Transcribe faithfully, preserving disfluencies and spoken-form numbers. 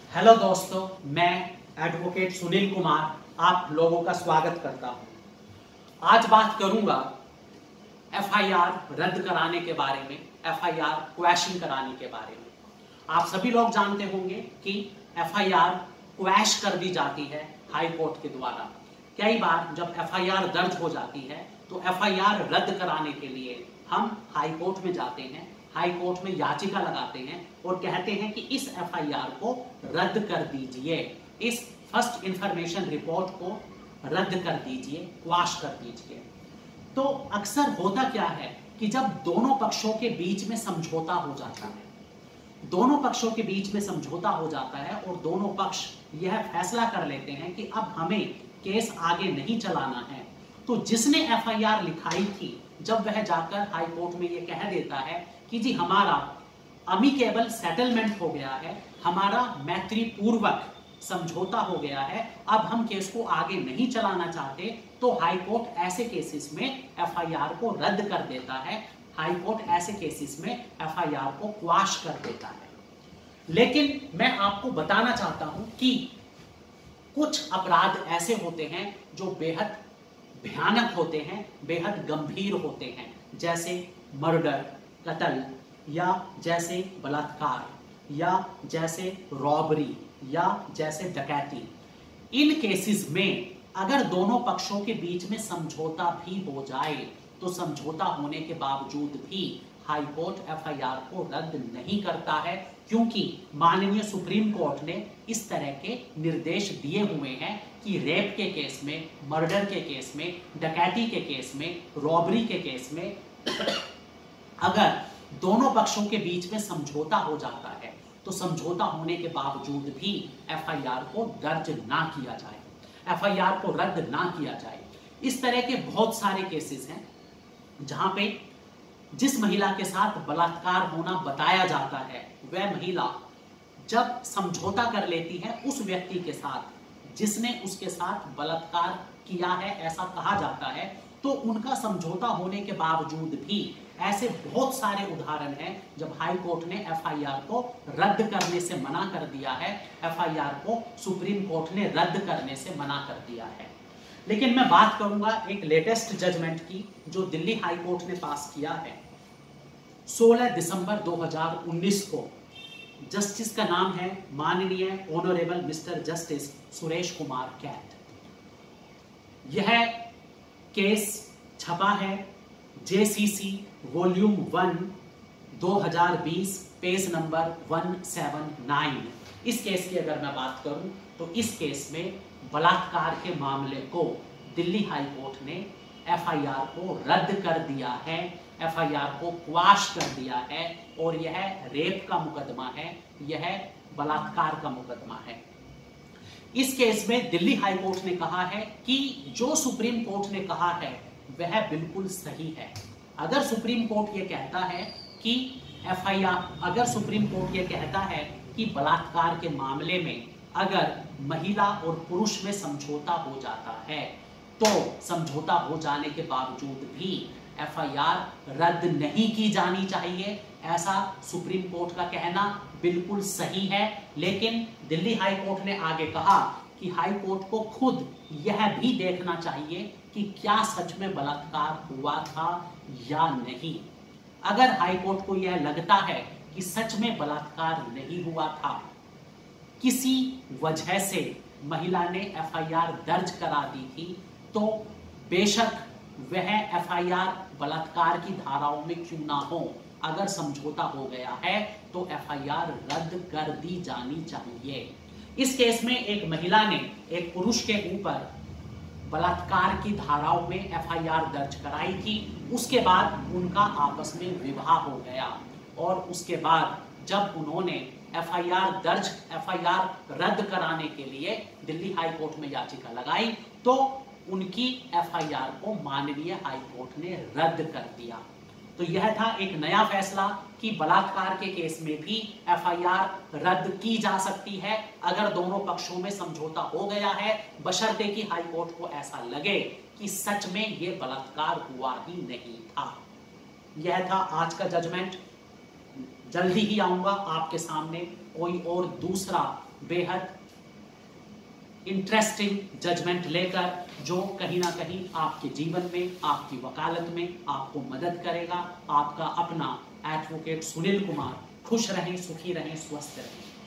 Hello दोस्तों, मैं advocate Sunil Kumar आप लोगों का स्वागत करता हूं। आज बात करूंगा एफआईआर रद्द कराने के बारे में, एफआईआर क्वैशिंग कराने के बारे में। आप सभी लोग जानते होंगे कि एफआईआर क्वैश कर दी जाती है हाई कोर्ट के द्वारा। कई बार जब एफआईआर दर्ज हो जाती है तो एफआईआर रद्द कराने के लिए हम हाई कोर्ट में जाते हैं, हाई कोर्ट में याचिका लगाते हैं और कहते हैं कि इस एफआईआर को रद्द कर दीजिए, इस फर्स्ट इंफॉर्मेशन रिपोर्ट को रद्द कर दीजिए, क्वाश कर दीजिए। तो अक्सर होता क्या है कि जब दोनों पक्षों के बीच में समझौता हो जाता है, दोनों पक्षों के बीच में समझौता हो जाता है और दोनों पक्ष यह फैसला कर लेते हैं कि अब हमें केस आगे नहीं चलाना है, तो जिसने एफआईआर लिखाई थी जब वह जाकर हाई कोर्ट में यह कह देता है कि जी हमारा अमिकेबल सेटलमेंट हो गया है, हमारा मैत्रीपूर्वक समझौता हो गया है, अब हम केस को आगे नहीं चलाना चाहते, तो हाई कोर्ट ऐसे केसेस में एफआईआर को रद्द कर देता है, हाई कोर्ट ऐसे केसेस में एफआईआर को क्वाश कर देता है। लेकिन मैं आपको बताना चाहता हूं कि कुछ अपराध ऐसे होते हैं जो बेहद भयानक होते हैं, बेहद गंभीर होते हैं, जैसे मर्डर, कत्ल, या जैसे बलात्कार, या जैसे रॉबरी, या जैसे डकैती। इन केसेस में अगर दोनों पक्षों के बीच में समझौता भी हो जाए तो समझौता होने के बावजूद भी हाई कोर्ट एफआईआर को रद्द नहीं करता है, क्योंकि माननीय सुप्रीम कोर्ट ने इस तरह के निर्देश दिए हुए हैं कि रेप के केस में, मर्डर के केस में, डकैती के केस में, रॉबरी के केस में अगर दोनों पक्षों के बीच में समझौता हो जाता है तो समझौता होने के बावजूद भी एफआईआर को दर्ज ना किया जाए, एफआईआर को रद्द ना किया जाए। इस तरह के बहुत सारे केसेस हैं जहां पे जिस महिला के साथ बलात्कार होना बताया जाता है वह महिला जब समझौता कर लेती है उस व्यक्ति के साथ जिसने उसके साथ बलात्कार किया है, ऐसा कहा जाता है, तो उनका समझौता होने के बावजूद भी ऐसे बहुत सारे उदाहरण हैं जब हाई कोर्ट ने एफआईआर को रद्द करने से मना कर दिया है, एफआईआर को सुप्रीम कोर्ट ने रद्द करने से मना कर दिया है। लेकिन मैं बात करूंगा एक लेटेस्ट जजमेंट की जो दिल्ली हाई कोर्ट ने पास किया है सोलह दिसंबर दो हज़ार उन्नीस को। जस्टिस का नाम है माननीय honourable mister justice Suresh Kumar Kait. यह केस छपा है जेसीसी वॉल्यूम वन दो हज़ार बीस पेज नंबर एक सौ उन्यासी। इस केस की अगर मैं बात करूं तो इस केस में बलात्कार के मामले को दिल्ली हाई कोर्ट ने एफआईआर को रद्द कर दिया है, एफआईआर को क्वाश कर दिया है और यह रेप का मुकदमा है, यह बलात्कार का मुकदमा है। इस केस में दिल्ली हाई कोर्ट ने कहा है कि जो सुप्रीम कोर्ट ने कहा है वह बिल्कुल सही है। अगर सुप्रीम कोर्ट ये कहता है कि एफआईआर, अगर सुप्रीम कोर्ट ये कहता है कि बलात्कार के मामले में अगर महिला और पुरुष में समझौता हो जाता है तो समझौता हो जाने के बावजूद भी एफआईआर रद्द नहीं की जानी चाहिए, ऐसा सुप्रीम कोर्ट का कहना बिल्कुल सही है। लेकिन दिल्ली हाई कोर्ट ने आगे कहा कि हाई कोर्ट को खुद यह भी देखना चाहिए कि क्या सच में बलात्कार हुआ था या नहीं। अगर हाई कोर्ट को यह लगता है कि सच में बलात्कार नहीं हुआ था, किसी वजह से महिला ने एफआईआर दर्ज करा दी थी, तो बेशक वह एफआईआर बलात्कार की धाराओं में क्यों ना हो, अगर समझौता हो गया है तो एफआईआर रद्द कर दी जानी चाहिए। इस केस में एक महिला ने एक पुरुष के ऊपर बलात्कार की धाराओं में एफआईआर दर्ज कराई थी, उसके बाद उनका आपस में विवाह हो गया और उसके बाद जब उन्होंने एफआईआर दर्ज एफआईआर रद्द कराने के लिए दिल्ली हाई कोर्ट में याचिका लगाई तो उनकी एफआईआर को माननीय हाई कोर्ट ने रद्द कर दिया। तो यह था एक नया फैसला कि बलात्कार के केस में भी एफआईआर रद्द की जा सकती है अगर दोनों पक्षों में समझौता हो गया है, बशर्ते कि हाई कोर्ट को ऐसा लगे कि सच में ये बलात्कार हुआ ही नहीं था। यह था आज का जजमेंट। जल्दी ही आऊंगा आपके सामने कोई और दूसरा बेहद इंटरेस्टिंग जजमेंट लेकर, जो कहीं ना कहीं आपके जीवन में, आपकी वकालत में आपको मदद करेगा। आपका अपना एडवोकेट सुनील कुमार। खुश रहें, सुखी रहें, स्वस्थ रहें।